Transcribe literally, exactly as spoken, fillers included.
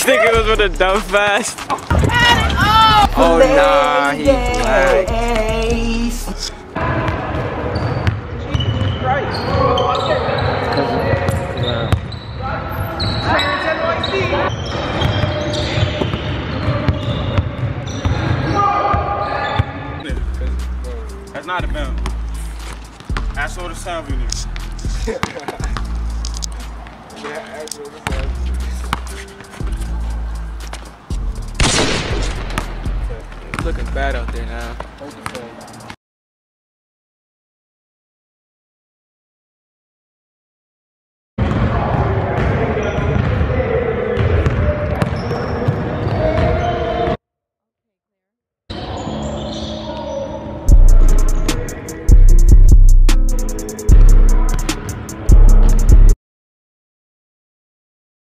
This nigga was with a dumb fast. Oh nah, he black. That's not a film. That's all the sound we need. Looking bad out there now.